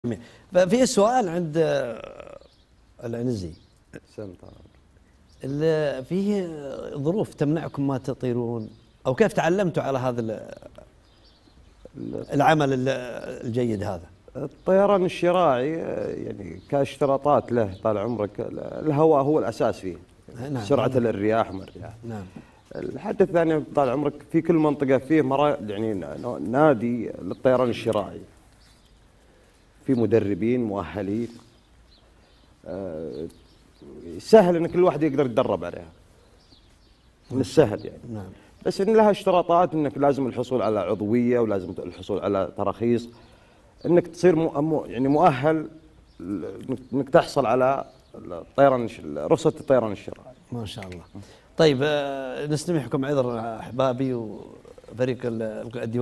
ففي سؤال عند العنزي. فيه ظروف تمنعكم ما تطيرون أو كيف تعلمتوا على هذا العمل الجيد هذا؟ الطيران الشراعي يعني كاشتراطات له طال عمرك، الهواء هو الأساس فيه. نعم. سرعة الرياح وما الرياح. نعم. الحاجة الثانية طال عمرك في كل منطقة فيه يعني نادي للطيران الشراعي، في مدربين مؤهلين، سهل ان كل واحد يقدر يتدرب عليها، من السهل يعني. نعم. بس ان لها اشتراطات، انك لازم الحصول على عضوية ولازم الحصول على تراخيص، انك تصير يعني مؤهل انك تحصل على الطيران رخصة الطيران الشراعي. ما شاء الله. طيب نستمعكم عذر احبابي وفريق الديوان.